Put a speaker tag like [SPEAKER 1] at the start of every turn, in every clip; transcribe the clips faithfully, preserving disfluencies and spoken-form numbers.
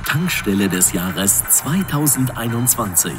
[SPEAKER 1] Tankstelle des Jahres zweitausendeinundzwanzig.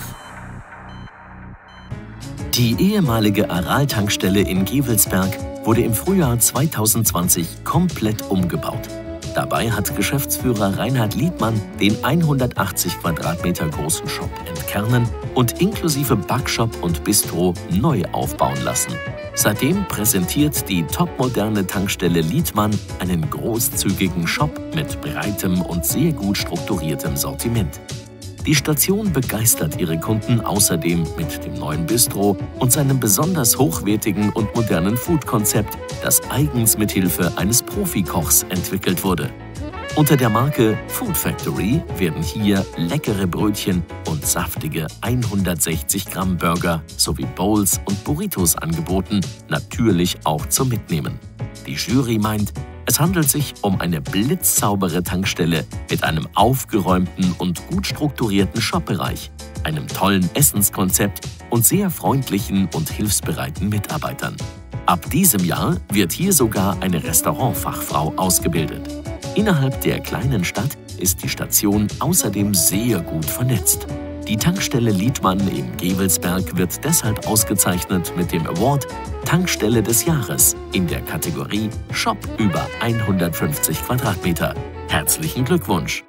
[SPEAKER 1] Die ehemalige Aral-Tankstelle in Gevelsberg wurde im Frühjahr zweitausendzwanzig komplett umgebaut. Dabei hat Geschäftsführer Reinhard Liedmann den hundertachtzig Quadratmeter großen Shop entkernen und inklusive Backshop und Bistro neu aufbauen lassen. Seitdem präsentiert die topmoderne Tankstelle Liedmann einen großzügigen Shop mit breitem und sehr gut strukturiertem Sortiment. Die Station begeistert ihre Kunden außerdem mit dem neuen Bistro und seinem besonders hochwertigen und modernen Food-Konzept, das eigens mit Hilfe eines Profikochs entwickelt wurde. Unter der Marke Food Factory werden hier leckere Brötchen und saftige hundertsechzig Gramm Burger sowie Bowls und Burritos angeboten, natürlich auch zum Mitnehmen. Die Jury meint, es handelt sich um eine blitzsaubere Tankstelle mit einem aufgeräumten und gut strukturierten Shopbereich, einem tollen Essenskonzept und sehr freundlichen und hilfsbereiten Mitarbeitern. Ab diesem Jahr wird hier sogar eine Restaurantfachfrau ausgebildet. Innerhalb der kleinen Stadt ist die Station außerdem sehr gut vernetzt. Die Tankstelle Liedmann in Gevelsberg wird deshalb ausgezeichnet mit dem Award Tankstelle des Jahres in der Kategorie Shop über hundertfünfzig Quadratmeter. Herzlichen Glückwunsch!